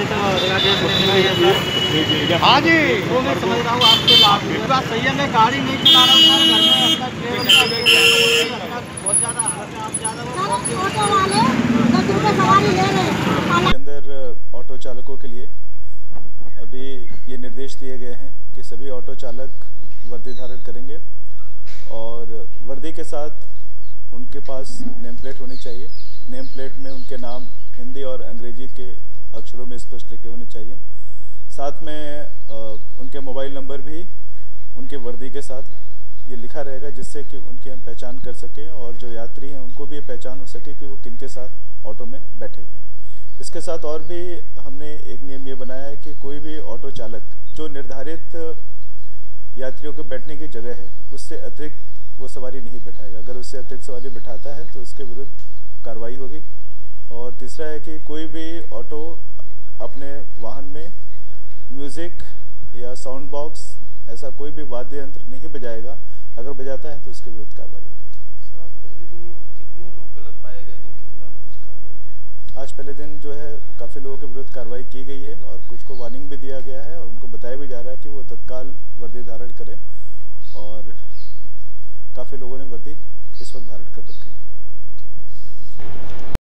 हाँ जी, वो मैं समझ रहा हूँ आपके बात सही है। मैं गाड़ी नहीं चला रहा हूँ सर, घर में बहुत ज़्यादा ऑटो वाले 10 रुपये सवारी ले रहे हैं। के अंदर ऑटो चालकों के लिए अभी ये निर्देश दिए गए हैं कि सभी ऑटो चालक वर्दी धारण करेंगे और वर्दी के साथ उनके पास नेम प्लेट होनी चाहिए। नेम प्लेट में उनके नाम हिंदी और अंग्रेजी के अक्षरों में स्पष्ट लिखे होने चाहिए। साथ में उनके मोबाइल नंबर भी उनके वर्दी के साथ ये लिखा रहेगा, जिससे कि उनकी हम पहचान कर सकें और जो यात्री हैं उनको भी ये पहचान हो सके कि वो किनके साथ ऑटो में बैठे हुए हैं। इसके साथ और भी हमने एक नियम ये बनाया है कि कोई भी ऑटो चालक जो निर्धारित यात्रियों के बैठने की जगह है उससे अतिरिक्त वो सवारी नहीं बैठाएगा। अगर उससे अतिरिक्त सवारी बैठाता है तो उसके विरुद्ध कार्रवाई होगी। और तीसरा है कि कोई भी ऑटो अपने वाहन में म्यूज़िक या साउंड बॉक्स ऐसा कोई भी वाद्य यंत्र नहीं बजाएगा। अगर बजाता है तो उसके विरुद्ध कार्रवाई होगी। सर, आज पहले दिन कितने लोग गलत पाए गए जिनके खिलाफ कार्रवाई? आज पहले दिन जो है काफ़ी लोगों के विरुद्ध कार्रवाई की गई है और कुछ को वार्निंग भी दिया गया है और उनको बताया भी जा रहा है कि वो तत्काल वर्दी धारण करें। और काफ़ी लोगों ने वर्दी इस वक्त धारण कर रखी है।